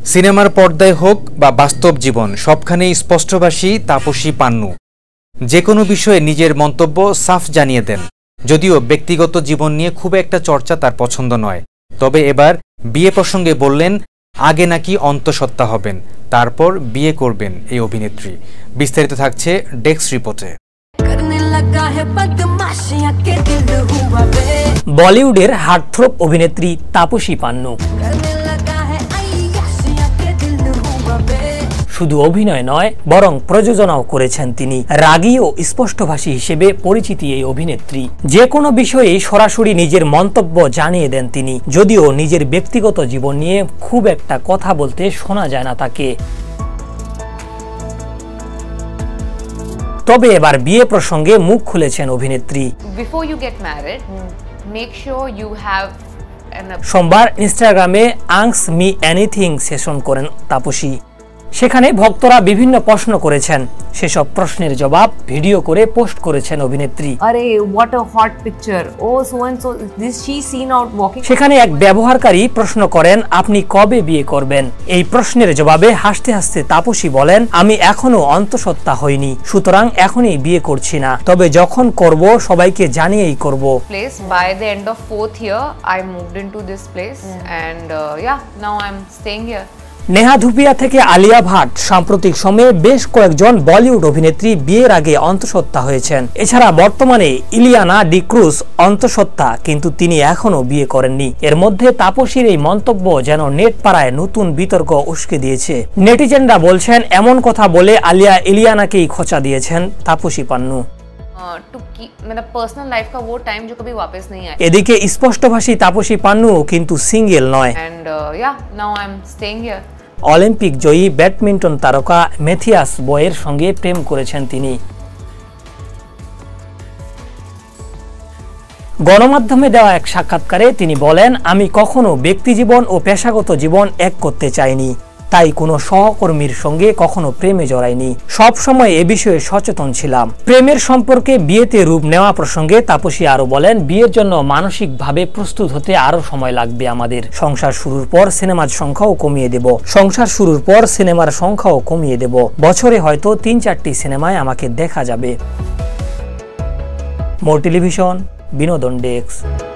সিনেমার পর্দায় হোক বা বাস্তব জীবন সবখানেই স্পষ্টভাষী তাপসী পান্নু যে কোনো বিষয়ে নিজের মন্তব্য সাফ জানিয়ে দেন। যদিও ব্যক্তিগত জীবন নিয়ে খুব একটা চর্চা তার পছন্দ নয়, তবে এবার বিয়ে প্রসঙ্গে বললেন আগে নাকি অন্তঃসত্ত্বা হবেন, তারপর বিয়ে করবেন এই অভিনেত্রী। বিস্তারিত থাকছে ডেস্ক রিপোর্টে। বলিউডের হার্টথ্রোব অভিনেত্রী তাপসী পান্নু শুধু অভিনয় নয় বরং প্রযোজনাও করেছেন তিনি। রাগী ও স্পষ্টভাষী হিসেবে পরিচিতি এই অভিনেত্রী। যে কোনো বিষয়ে সরাসরি নিজের মন্তব্য জানিয়ে দেন তিনি, যদিও নিজের ব্যক্তিগত জীবন নিয়ে খুব একটা কথা বলতে শোনা যায় না তাকে। তবে এবার বিয়ে প্রসঙ্গে মুখ খুলেছেন অভিনেত্রী। সোমবার ইনস্টাগ্রামে আস্ক মি এনিথিং সেশন করেন তাপসী। সেখানে ভক্তরা বিভিন্ন প্রশ্ন করেছেন, সেসব প্রশ্নের জবাব ভিডিও করে পোস্ট করেছেন অভিনেত্রী। আরে what a hot picture, oh so and so this she seen out walking. সেখানে এক ব্যবহারকারী প্রশ্ন করেন, আপনি কবে বিয়ে করবেন? এই প্রশ্নের জবাবে হাসতে হাসতে তাপসী বলেন, আমি এখনো অন্তঃসত্ত্বা হইনি, সুতরাং এখনই বিয়ে করছি না, তবে যখন করব সবাইকে জানিয়েই করব। Place by the end of 4th year I moved into this place and now I'm staying here. Neha Dhupia থেকে আলিয়া ভাট সাম্প্রতিক সময়ে বেশ কয়েকজন বলিউড অভিনেত্রী বিয়ের আগে অন্তঃসত্ত্বা হয়েছেন। এছাড়া বর্তমানে ইলিয়ানা ডিক্রুজ অন্তঃসত্ত্বা, কিন্তু তিনি এখনো বিয়ে করেননি। এর মধ্যে তাপসীর এই মন্তব্য যেন নেট পাড়ায় নতুন বিতর্ক উস্কে দিয়েছে। নেটিজেনরা বলছেন, এমন কথা বলে আলিয়া ইলিয়ানাকেই খোঁচা দিয়েছেন তাপসী পান্নু। এদিকে স্পষ্টভাষী তাপসী পান্নু কিন্তু সিঙ্গেল নয়। অলিম্পিক জয়ী ব্যাডমিন্টন তারকা ম্যাথিয়াস বয়ের সঙ্গে প্রেম করেছেন তিনি। গণমাধ্যমে দেওয়া এক সাক্ষাৎকারে তিনি বলেন, আমি কখনো ব্যক্তিজীবন ও পেশাগত জীবন এক করতে চাইনি, তাই কোনো সহকর্মীর সঙ্গে কখনো প্রেমে জড়াইনি। সব সময় এ বিষয়ে সচেতন ছিলাম। প্রেমের সম্পর্কে বিয়েতে রূপ নেওয়া প্রসঙ্গে তাপসী আরো বলেন, বিয়ের জন্য মানসিকভাবে প্রস্তুত হতে আরো সময় লাগবে আমাদের। সংসার শুরুর পর সিনেমার সংখ্যাও কমিয়ে দেব। বছরে হয়তো 3-4টি সিনেমায় আমাকে দেখা যাবে। মোর টেলিভিশন, বিনোদন ডেস্ক।